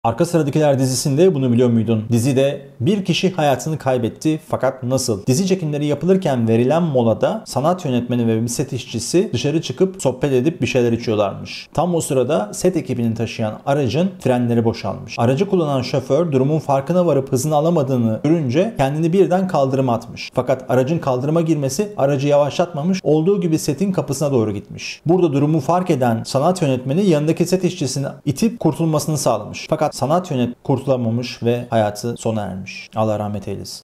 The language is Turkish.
Arka Sıradakiler dizisinde bunu biliyor muydun? Dizide bir kişi hayatını kaybetti, fakat nasıl? Dizi çekimleri yapılırken verilen molada sanat yönetmeni ve bir set işçisi dışarı çıkıp sohbet edip bir şeyler içiyorlarmış. Tam o sırada set ekibini taşıyan aracın frenleri boşalmış. Aracı kullanan şoför durumun farkına varıp hızını alamadığını görünce kendini birden kaldırıma atmış. Fakat aracın kaldırıma girmesi aracı yavaşlatmamış, olduğu gibi setin kapısına doğru gitmiş. Burada durumu fark eden sanat yönetmeni yanındaki set işçisini itip kurtulmasını sağlamış. Fakat sanat yönetmeni kurtulamamış ve hayatı sona ermiş. Allah rahmet eylesin.